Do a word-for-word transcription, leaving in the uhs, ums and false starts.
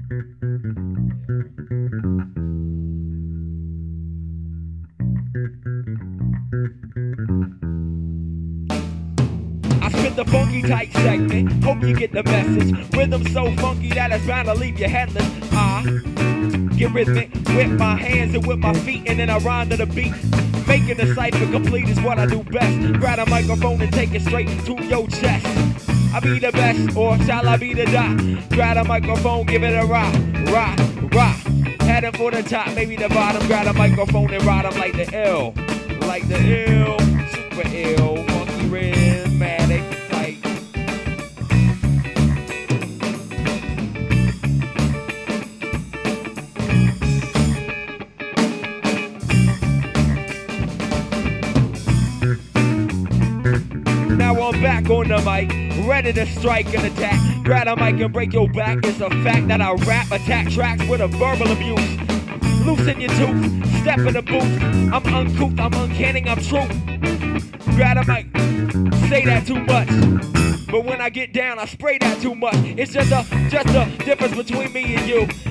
The funky tight segment, hope you get the message. Rhythm so funky that it's bound to leave you headless. I get rhythmic with my hands and with my feet, and then I rhyme to the beat. Making the cipher complete is what I do best. Grab a microphone and take it straight to your chest. I be the best, or shall I be the dot? Grab a microphone, give it a rock, rock, rock. Heading for the top, maybe the bottom. Grab a microphone and ride 'em like the ill, like the ill, super ill, funky rhythmatic. Now I'm back on the mic, ready to strike and attack. Grab a mic and break your back. It's a fact that I rap, attack tracks with a verbal abuse. Loosen your tooth, step in the booth. I'm uncouth, I'm uncanny, I'm true. Grab a mic, say that too much. But when I get down, I spray that too much. It's just a, just a difference between me and you.